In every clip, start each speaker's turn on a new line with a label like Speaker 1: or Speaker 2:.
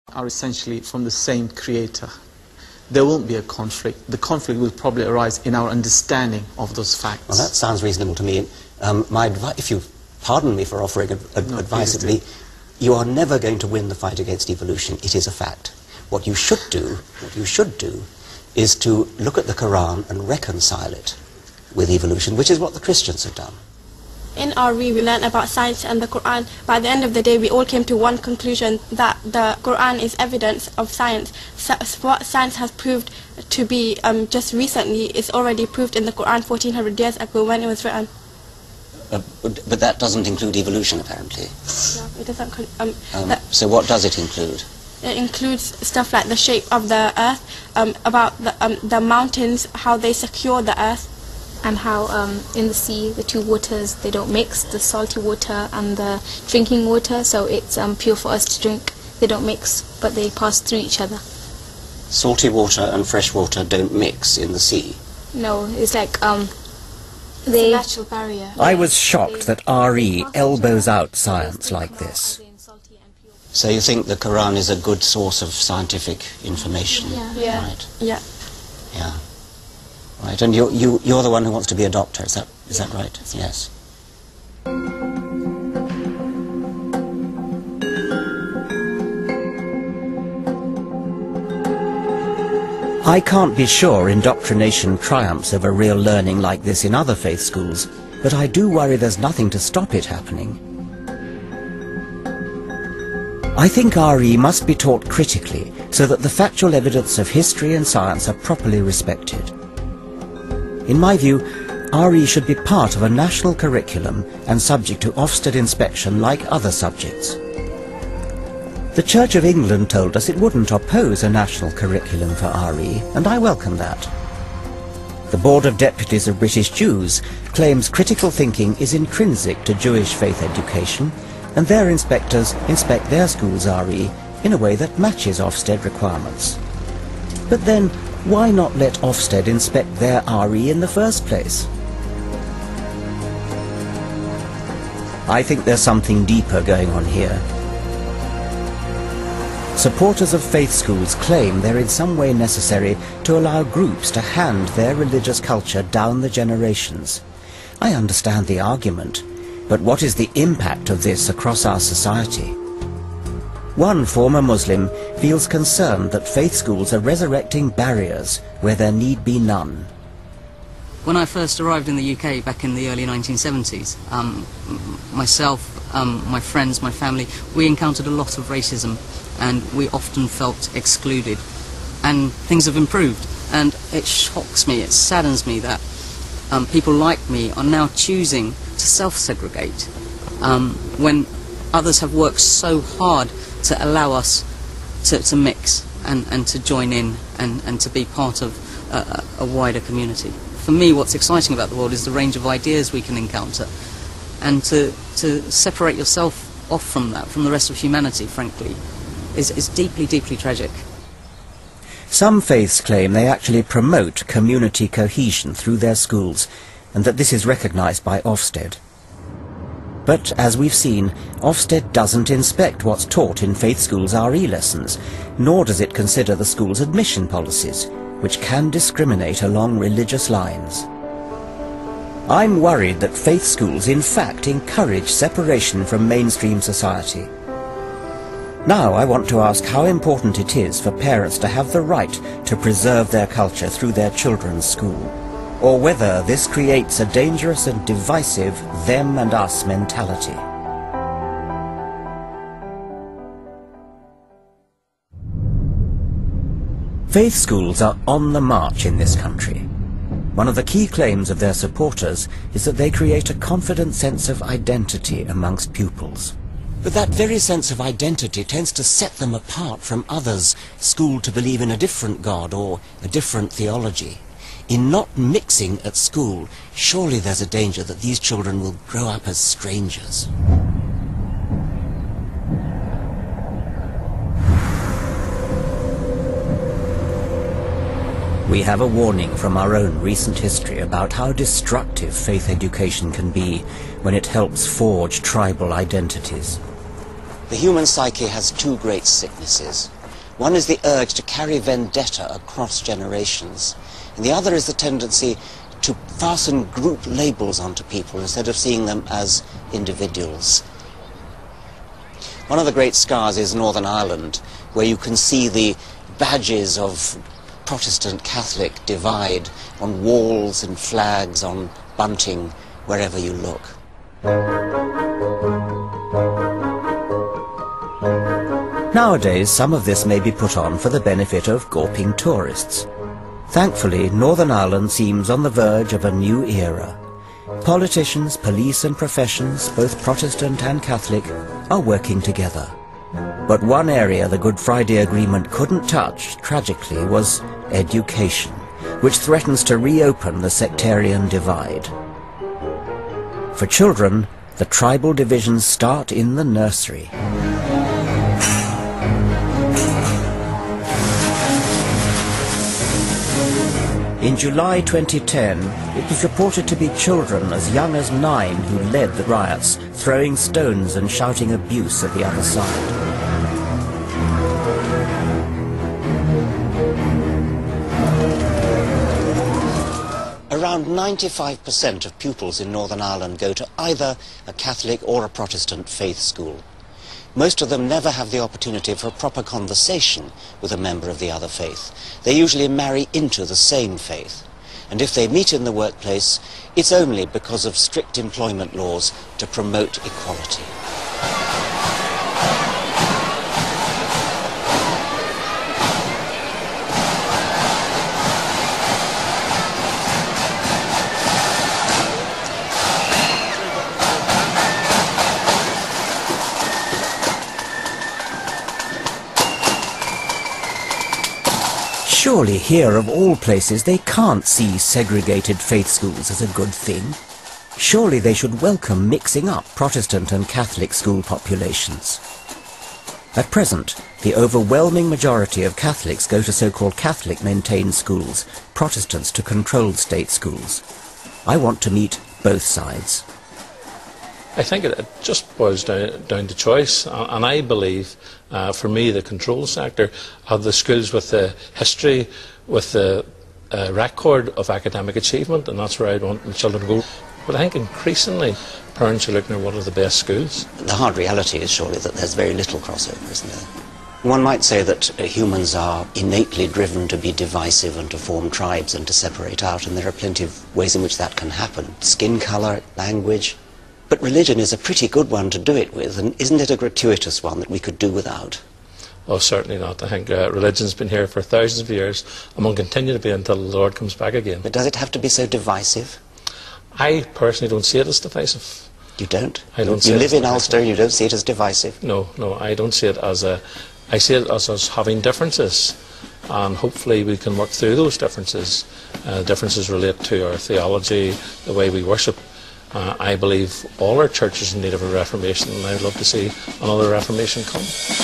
Speaker 1: are essentially from the same creator. There won't be a conflict. The conflict will probably arise in our understanding of those facts.
Speaker 2: Well, that sounds reasonable to me. My advice, if you pardon me for offering advice, it would be, you are never going to win the fight against evolution. It is a fact. What you should do is to look at the Quran and reconcile it with evolution, which is what the Christians have done.
Speaker 3: In RE, we learned about science and the Quran. By the end of the day, we all came to one conclusion, that the Quran is evidence of science. So what science has proved to be just recently is already proved in the Quran 1400 years ago when it was written.
Speaker 2: But that doesn't include evolution, apparently.
Speaker 3: No, it doesn't.
Speaker 2: So what does it include?
Speaker 3: It includes stuff like the shape of the earth, about the mountains, how they secure the earth.
Speaker 4: And how in the sea the two waters, they don't mix, the salty water and the drinking water, so it's pure for us to drink. They don't mix, but they pass through each other.
Speaker 2: Salty water and fresh water don't mix in the sea?
Speaker 4: No, it's like
Speaker 3: It's a natural barrier.
Speaker 5: I was shocked that RE elbows out science like this.
Speaker 2: So you think the Quran is a good source of scientific information?
Speaker 3: Yeah.
Speaker 2: Right.
Speaker 3: Yeah.
Speaker 2: Yeah. Right, and you're the one who wants to be a doctor, is that right? Yes.
Speaker 5: I can't be sure indoctrination triumphs over real learning like this in other faith schools, but I do worry there's nothing to stop it happening. I think RE must be taught critically so that the factual evidence of history and science are properly respected. In my view, RE should be part of a national curriculum and subject to Ofsted inspection like other subjects. The Church of England told us it wouldn't oppose a national curriculum for RE, and I welcome that. The Board of Deputies of British Jews claims critical thinking is intrinsic to Jewish faith education, and their inspectors inspect their schools' RE in a way that matches Ofsted requirements. But then, why not let Ofsted inspect their RE in the first place? I think there's something deeper going on here. Supporters of faith schools claim they're in some way necessary to allow groups to hand their religious culture down the generations. I understand the argument, but what is the impact of this across our society? One former Muslim feels concerned that faith schools are resurrecting barriers where there need be none.
Speaker 6: When I first arrived in the UK back in the early 1970s, myself, my friends, my family, we encountered a lot of racism and we often felt excluded. And things have improved, and it shocks me, it saddens me that people like me are now choosing to self-segregate when others have worked so hard to allow us to mix and to join in and to be part of a wider community. For me, what's exciting about the world is the range of ideas we can encounter, and to separate yourself off from that, from the rest of humanity, frankly, is deeply, deeply tragic.
Speaker 5: Some faiths claim they actually promote community cohesion through their schools, and that this is recognised by Ofsted. But, as we've seen, Ofsted doesn't inspect what's taught in faith schools' RE lessons, nor does it consider the school's admission policies, which can discriminate along religious lines. I'm worried that faith schools in fact encourage separation from mainstream society. Now I want to ask how important it is for parents to have the right to preserve their culture through their children's school, or whether this creates a dangerous and divisive them and us mentality. Faith schools are on the march in this country. One of the key claims of their supporters is that they create a confident sense of identity amongst pupils. But that very sense of identity tends to set them apart from others schooled to believe in a different God or a different theology. In not mixing at school, surely there's a danger that these children will grow up as strangers. We have a warning from our own recent history about how destructive faith education can be when it helps forge tribal identities.
Speaker 2: The human psyche has two great sicknesses, One is the urge to carry vendetta across generations, and the other is the tendency to fasten group labels onto people instead of seeing them as individuals. One of the great scars is Northern Ireland, where you can see the badges of Protestant Catholic divide on walls and flags, on bunting, wherever you look.
Speaker 5: Nowadays, some of this may be put on for the benefit of gawping tourists. Thankfully, Northern Ireland seems on the verge of a new era. Politicians, police and professions, both Protestant and Catholic, are working together. But one area the Good Friday Agreement couldn't touch, tragically, was education, which threatens to reopen the sectarian divide. For children, the tribal divisions start in the nursery. In July 2010, it was reported to be children as young as 9 who led the riots, throwing stones and shouting abuse at the other side.
Speaker 2: Around 95% of pupils in Northern Ireland go to either a Catholic or a Protestant faith school. Most of them never have the opportunity for a proper conversation with a member of the other faith. They usually marry into the same faith. And if they meet in the workplace, it's only because of strict employment laws to promote equality.
Speaker 5: Surely here, of all places, they can't see segregated faith schools as a good thing. Surely they should welcome mixing up Protestant and Catholic school populations. At present, the overwhelming majority of Catholics go to so-called Catholic-maintained schools, Protestants to controlled state schools. I want to meet both sides.
Speaker 7: I think it just boils down to choice, and I believe, for me, the control sector have the schools with the history, with the record of academic achievement, and that's where I want my children to go. But I think increasingly parents are looking at what are the best schools.
Speaker 2: The hard reality is surely that there's very little crossover, isn't there? One might say that humans are innately driven to be divisive and to form tribes and to separate out, and there are plenty of ways in which that can happen. Skin colour, language. But religion is a pretty good one to do it with, and isn't it a gratuitous one that we could do without?
Speaker 7: Oh, certainly not. I think religion's been here for thousands of years and will continue to be until the Lord comes back again.
Speaker 2: But does it have to be so divisive?
Speaker 7: I personally don't see it as divisive.
Speaker 2: You don't?
Speaker 7: I don't see it.
Speaker 2: You live in Ulster and you don't see it as divisive?
Speaker 7: No, I don't see it as a... I see it as us having differences, and hopefully we can work through those differences. Differences relate to our theology, the way we worship. I believe all our churches in need of a reformation, and I would love to see another reformation come.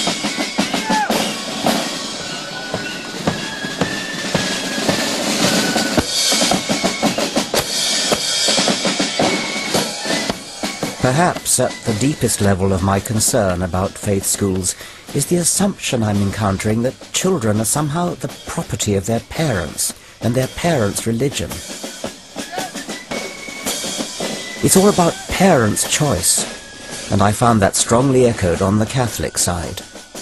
Speaker 5: Perhaps at the deepest level of my concern about faith schools is the assumption I'm encountering that children are somehow the property of their parents and their parents' religion. It's all about parents' choice, and I found that strongly echoed on the Catholic side.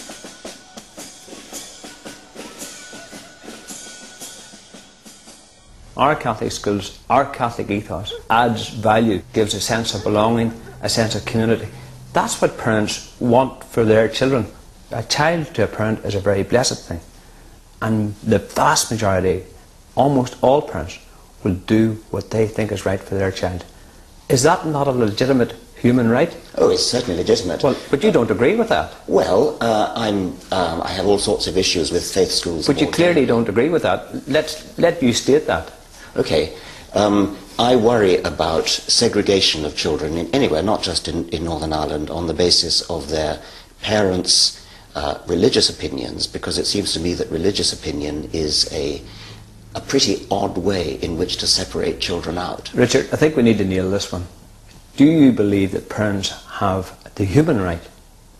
Speaker 8: Our Catholic schools, our Catholic ethos adds value, gives a sense of belonging, a sense of community. That's what parents want for their children. A child to a parent is a very blessed thing. And the vast majority, almost all parents, will do what they think is right for their child. Is that not a legitimate human right?
Speaker 2: Oh, it's certainly legitimate.
Speaker 8: Well, but you don't agree with that.
Speaker 2: Well, I have all sorts of issues with faith schools.
Speaker 8: But you clearly don't agree with that. Let you state that.
Speaker 2: Okay. I worry about segregation of children anywhere, not just in Northern Ireland, on the basis of their parents' religious opinions, because it seems to me that religious opinion is a pretty odd way in which to separate children out.
Speaker 8: Richard, I think we need to nail this one. Do you believe that parents have the human right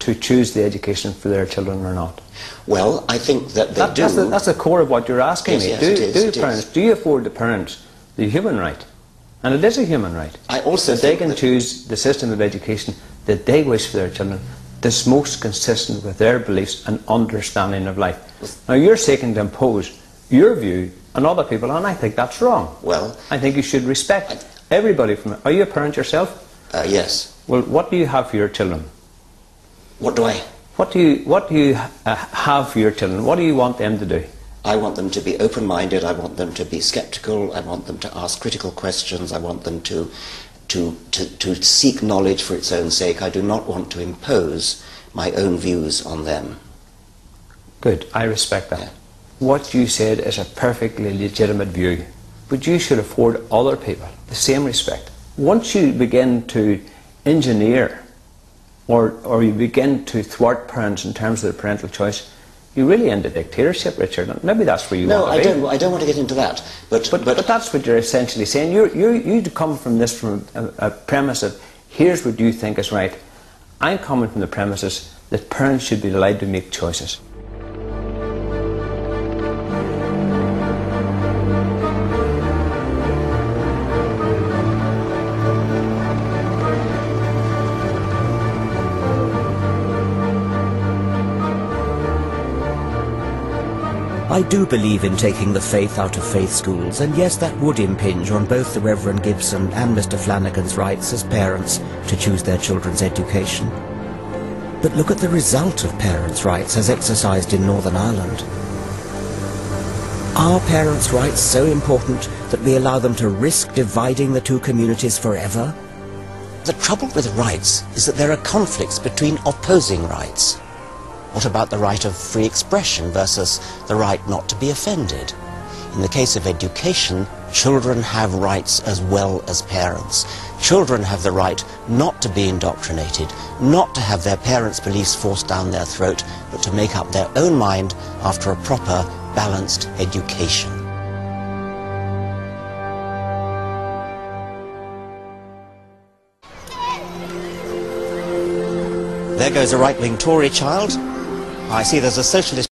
Speaker 8: to choose the education for their children or not?
Speaker 2: Well, I think that they do.
Speaker 8: That's the core of what you're asking me.
Speaker 2: Yes,
Speaker 8: Do you afford the parents the human right? And it is a human right.
Speaker 2: I also
Speaker 8: that they can choose the system of education that they wish for their children, that's most consistent with their beliefs and understanding of life. Now you're seeking to impose your view on other people, and I think that's wrong.
Speaker 2: Well,
Speaker 8: I think you should respect everybody from it. Are you a parent yourself?
Speaker 2: Yes.
Speaker 8: Well, what do you have for your children?
Speaker 2: What do I?
Speaker 8: What do you have for your children? What do you want them to do?
Speaker 2: I want them to be open-minded. I want them to be sceptical. I want them to ask critical questions. I want them to seek knowledge for its own sake. I do not want to impose my own views on them.
Speaker 8: Good. I respect that.
Speaker 2: Yeah.
Speaker 8: What you said is a perfectly legitimate view, but you should afford other people the same respect. Once you begin to engineer or you begin to thwart parents in terms of their parental choice, you really end a dictatorship, Richard. And maybe that's where you want to be.
Speaker 2: No, I don't want to get into that. But
Speaker 8: that's what you're essentially saying. You come from this from a premise of here's what you think is right. I'm coming from the premises that parents should be allowed to make choices.
Speaker 5: I do believe in taking the faith out of faith schools, and yes, that would impinge on both the Reverend Gibson and Mr. Flanagan's rights as parents to choose their children's education. But look at the result of parents' rights as exercised in Northern Ireland. Are parents' rights so important that we allow them to risk dividing the two communities forever?
Speaker 2: the trouble with rights is that there are conflicts between opposing rights. What about the right of free expression versus the right not to be offended? In the case of education, children have rights as well as parents. Children have the right not to be indoctrinated, not to have their parents' beliefs forced down their throat, but to make up their own mind after a proper, balanced education. There goes a right-wing Tory child. I see there's a socialist